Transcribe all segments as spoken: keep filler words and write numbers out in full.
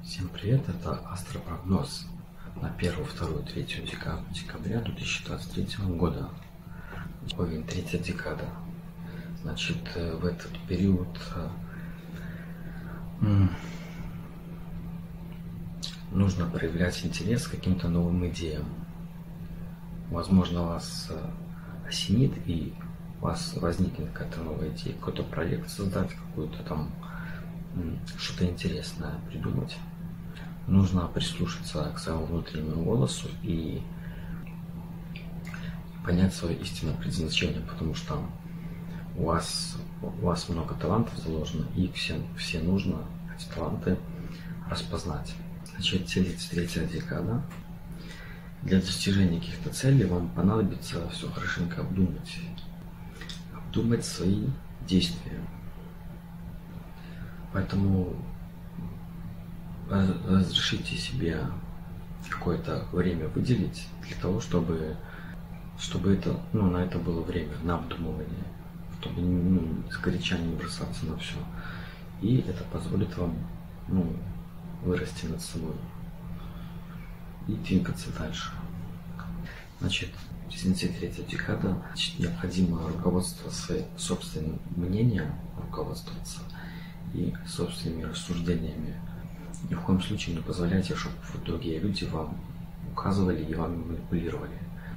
Всем привет, это астропрогноз на первую, вторую, третью декабря две тысячи двадцать третьего года. Овен, третья декада. Значит, в этот период нужно проявлять интерес к каким-то новым идеям. Возможно, вас осенит и у вас возникнет какая-то новая идея, какой-то проект создать, какую-то там что-то интересное придумать. Нужно прислушаться к своему внутреннему голосу и понять свое истинное предназначение, потому что у вас, у вас много талантов заложено, и их все, все нужно, эти таланты, распознать. Значит, третья декада. Для достижения каких-то целей вам понадобится все хорошенько обдумать. Обдумать свои действия. Поэтому разрешите себе какое-то время выделить для того, чтобы, чтобы это, ну, на это было время, на обдумывание, чтобы ну, сгоряча не бросаться на все. И это позволит вам ну, вырасти над собой и двигаться дальше. Значит, третья декада, значит, необходимо руководствоваться своим собственным мнением, руководствоваться и собственными рассуждениями. Ни в коем случае не позволяйте, чтобы другие люди вам указывали и вами манипулировали.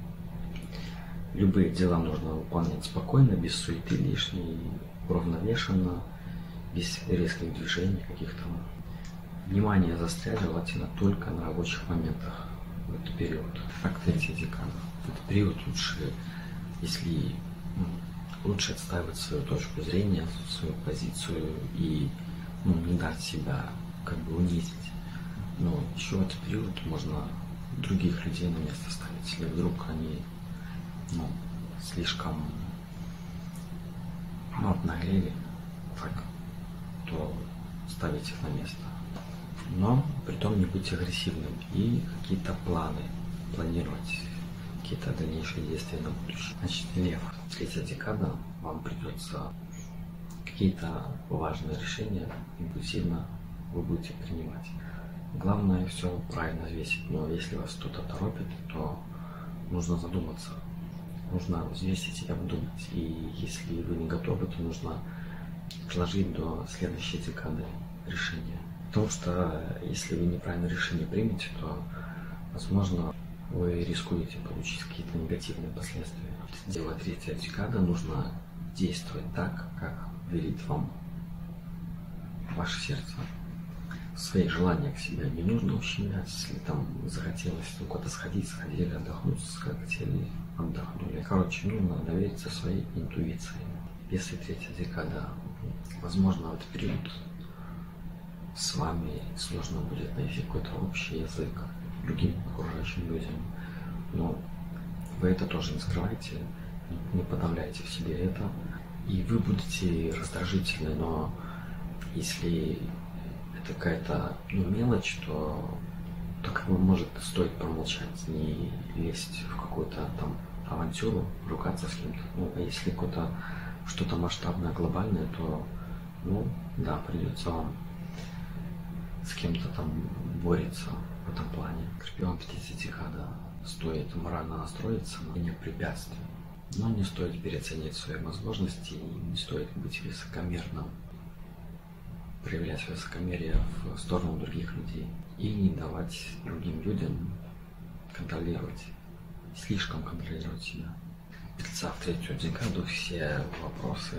Любые дела нужно выполнять спокойно, без суеты лишней, уравновешенно, без резких движений каких-то. Внимание заострять желательно только на рабочих моментах в этот период. Так, третья декада. В этот период лучше, если ну, лучше отстаивать свою точку зрения, свою позицию и ну, не дать себя как бы унизить. Но еще в этот период можно других людей на место ставить, если вдруг они ну, слишком ну, обнаглели, так, то ставить их на место. Но притом не быть агрессивным и какие-то планы планировать, какие-то дальнейшие действия на будущее. Значит, Лев, третья декада, вам придется какие-то важные решения импульсивно вы будете принимать. Главное все правильно взвесить, но если вас кто-то торопит, то нужно задуматься, нужно взвесить и обдумать. И если вы не готовы, то нужно отложить до следующей декады решение. Потому что если вы неправильное решение примете, то, возможно, вы рискуете получить какие-то негативные последствия. Дело третья декада, нужно действовать так, как велит вам ваше сердце. Свои желания к себе не нужно ущемлять. Если там захотелось куда-то сходить, сходили, отдохнуть, захотели, отдохнули. Короче, нужно довериться своей интуиции. Если третья декада, возможно, в этот период с вами сложно будет найти какой-то общий язык другим окружающим людям. Но вы это тоже не скрывайте, не подавляйте в себе это. И вы будете раздражительны, но если это какая-то ну, мелочь, то, то как бы может стоит промолчать, не лезть в какую-то там авантюру, ругаться с кем-то. Ну, а если какое-то что-то масштабное, глобальное, то, ну, да, придется вам с кем-то там борется в этом плане. Скорпион, третья декада, стоит морально настроиться на не препятствий, но не стоит переоценить свои возможности и не стоит быть высокомерным, проявлять высокомерие в сторону других людей и не давать другим людям контролировать, слишком контролировать себя. Тельца, в третью декаду все вопросы,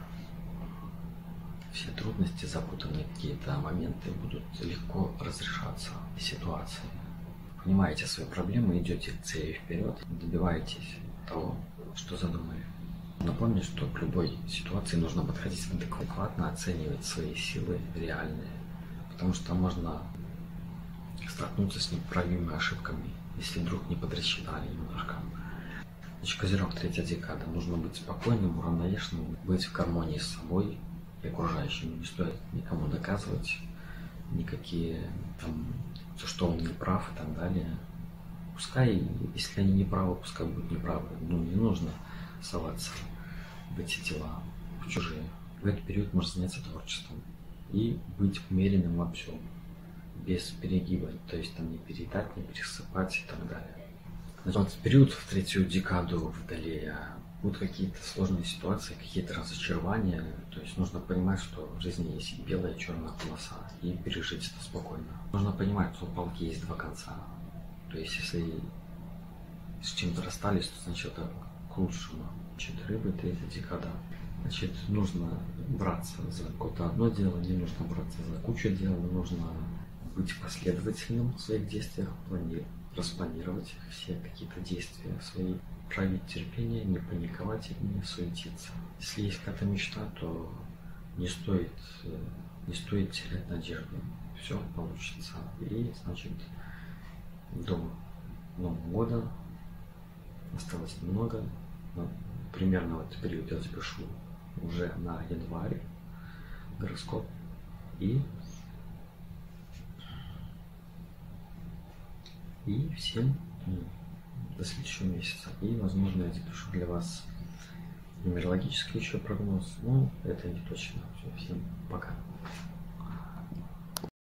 все трудности, запутанные какие-то моменты будут легко разрешаться ситуации. Понимаете свои проблемы, идете к цели вперед, добиваетесь того, что задумали. Напомню, что к любой ситуации нужно подходить адекватно, оценивать свои силы реальные, потому что можно столкнуться с неправильными ошибками, если вдруг не подрасчитали немножко. Значит, Козерог, третья декада. Нужно быть спокойным, уравновешенным, быть в гармонии с собой и окружающими. Не стоит никому доказывать никакие, там, что он не прав и так далее. Пускай, если они не правы, пускай будут неправы. Ну, не нужно соваться в эти дела, в чужие. В этот период можно заняться творчеством и быть умеренным во всем. без перегиба, то есть там не переедать, не пересыпать и так далее. Вот период в третью декаду Водолея будут какие-то сложные ситуации, какие-то разочарования, то есть нужно понимать, что в жизни есть белая и черная полоса, и пережить это спокойно. Нужно понимать, что у палки есть два конца, то есть если с чем-то расстались, то значит это к лучшему. Значит, рыбы, третья декада. Значит, нужно браться за какое-то одно дело, не нужно браться за кучу дел, нужно быть последовательным в своих действиях, планировать, распланировать все какие-то действия свои, проявить терпение, не паниковать и не суетиться. Если есть какая-то мечта, то не стоит, не стоит терять надежду. Все получится. И, значит, до Нового года осталось немного. Ну, примерно в этот период я запишу уже на январь гороскоп. И, и всем ну, до следующего месяца. И, возможно, я запишу для вас нумерологический еще прогноз. Но это не точно. Все, всем пока.